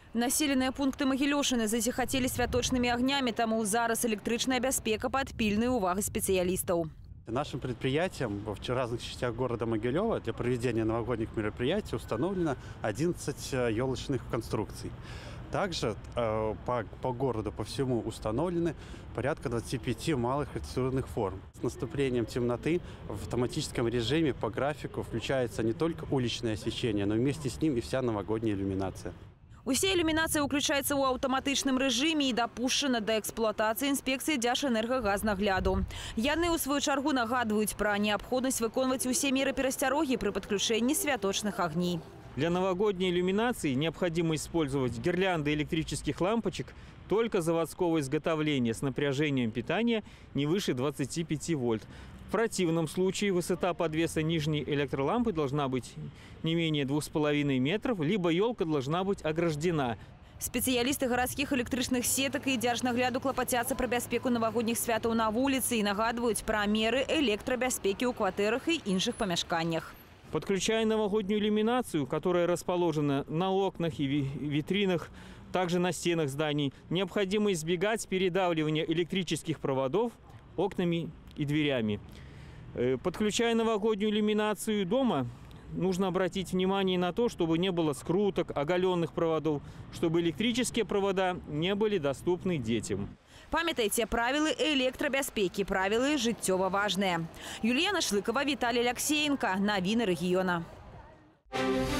Населенные пункты Могилёшины захотели святочными огнями, тому зараз электричная бяспека под пильной увагой специалистов. Нашим предприятиям в разных частях города Могилева для проведения новогодних мероприятий установлено 11 елочных конструкций. Также по городу, по всему установлены порядка 25 малых архитектурных форм. С наступлением темноты в автоматическом режиме по графику включается не только уличное освещение, но вместе с ним и вся новогодняя иллюминация. Усе ілюмінація ўключаецца ў аўтаматычным рэжыме і дапушчана да эксплуатацыі інспекцыі Дзяржэнергагаznaгляду. Яны ў сваю чаргу нагадваюць пра неабходнасць выконваць усе меры перасцярогі пры падключэнні святочных огней. Для новогодней иллюминации необходимо использовать гирлянды электрических лампочек только заводского изготовления с напряжением питания не выше 25 вольт. В противном случае высота подвеса нижней электролампы должна быть не менее 2,5 метров, либо елка должна быть ограждена. Специалисты городских электричных сеток и Дзяржнагляду клопотятся про бяспеку новогодних святаў на улице и нагадывают про меры электробяспеки у квартирах и іншых помешканиях. Подключая новогоднюю иллюминацию, которая расположена на окнах и витринах, также на стенах зданий, необходимо избегать передавливания электрических проводов окнами и дверями. Подключая новогоднюю иллюминацию дома, нужно обратить внимание на то, чтобы не было скруток, оголенных проводов, чтобы электрические провода не были доступны детям. Памятайте, правила электробяспеки, правила жыццёва важные. Юлия Шлыкова, Виталий Алексеенко. Новины региона.